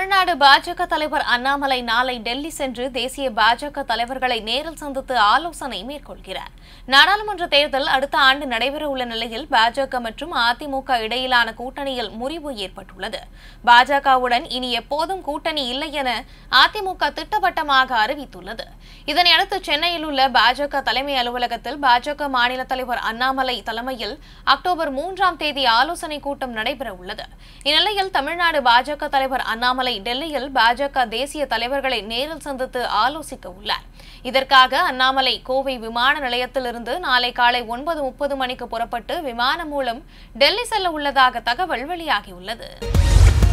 தமிழ்நாடு பாஜக தலைவர் அண்ணாமலை நாளை டெல்லி சென்று தேசிய பாஜக தலைவர்களை நேரில் சந்தித்து ஆலோசனை மேற்கொள்கிறார். நாடாளுமன்ற தேர்தல் அடுத்த ஆண்டு நடைபெறவுள்ள நிலையில் பாஜக மற்றும் அதிமுக இடையிலான கூட்டணியில் முறிவு ஏற்பட்டுள்ளது. பாஜகவுடன் இனி எப்போதும் கூட்டணி இல்லை என அதிமுக திட்டவட்டமாக அறிவித்துள்ளது. இதனையடுத்து சென்னையில் உள்ள பாஜக தலைமை அலுவலகத்தில் பாஜக மாநில தலைவர் அண்ணாமலை தலைமையில் அக்டோபர் 3ஆம் தேதி ஆலோசனை கூட்டம் நடைபெறவுள்ளது. இந்நிலையில் தமிழ்நாடு பாஜக தலைவர் அண்ணாமலை டெல்லியில் பாஜக தேசிய தலைவர்களை நேரில் சந்தித்து ஆலோசிக்க உள்ளார். இதற்காக அண்ணாமலை கோவை விமான நிலையத்திலிருந்து நாளை காலை 9:30 மணிக்கு புறப்பட்டு விமானம் மூலம் டெல்லி செல்ல உள்ளதாக தகவல் வெளியாகியுள்ளது.